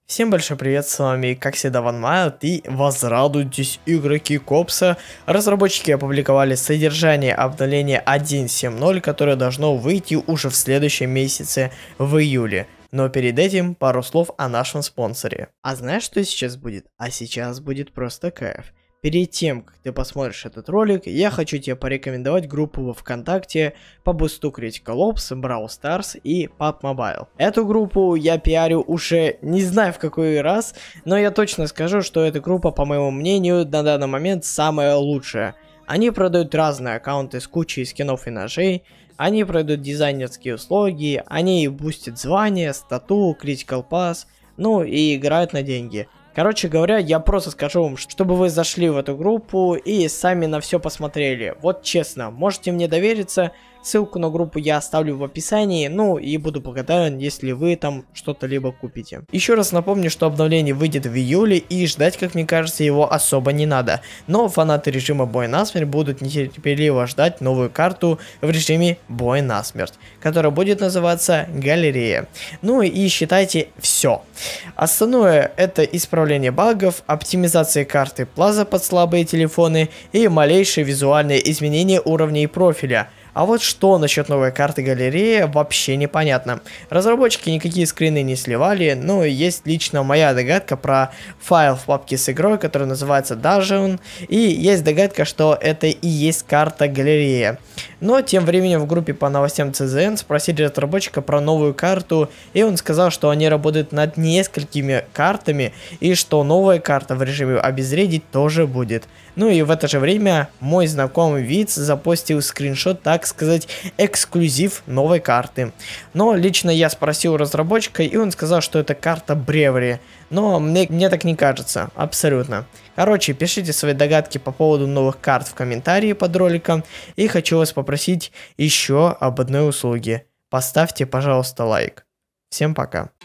Всем большой привет, с вами как всегда OneMild, и возрадуйтесь, игроки Копса. Разработчики опубликовали содержание обновления 1.7.0, которое должно выйти уже в следующем месяце, в июле. Но перед этим пару слов о нашем спонсоре. А знаешь, что сейчас будет? А сейчас будет просто кайф. Перед тем, как ты посмотришь этот ролик, я хочу тебе порекомендовать группу во ВКонтакте по бусту Critical Ops, Brawl Stars и PUBG Mobile. Эту группу я пиарю уже не знаю в какой раз, но я точно скажу, что эта группа, по моему мнению, на данный момент самая лучшая. Они продают разные аккаунты с кучей скинов и ножей, они продают дизайнерские услуги, они бустят звания, стату, Critical Pass, ну и играют на деньги. Короче говоря, я просто скажу вам, чтобы вы зашли в эту группу и сами на все посмотрели. Вот честно, можете мне довериться, ссылку на группу я оставлю в описании, ну и буду благодарен, если вы там что-то либо купите. Еще раз напомню, что обновление выйдет в июле и ждать, как мне кажется, его особо не надо. Но фанаты режима Бой Насмерть будут нетерпеливо ждать новую карту в режиме Бой Насмерть, которая будет называться Галерея. Ну и считайте все. Остальное это исправление багов, оптимизация карты Plaza под слабые телефоны и малейшие визуальные изменения уровней профиля. А вот что насчет новой карты галереи вообще непонятно. Разработчики никакие скрины не сливали, но есть лично моя догадка про файл в папке с игрой, который называется Dungeon, и есть догадка, что это и есть карта галерея. Но тем временем в группе по новостям CZN спросили разработчика про новую карту, и он сказал, что они работают над несколькими картами, и что новая карта в режиме обезвредить тоже будет. Ну и в это же время мой знакомый Виц запостил скриншот, так сказать, эксклюзив новой карты. Но лично я спросил у разработчика, и он сказал, что это карта Бревери. Но мне так не кажется, абсолютно. Короче, пишите свои догадки по поводу новых карт в комментарии под роликом. И хочу вас попросить еще об одной услуге. Поставьте, пожалуйста, лайк. Всем пока.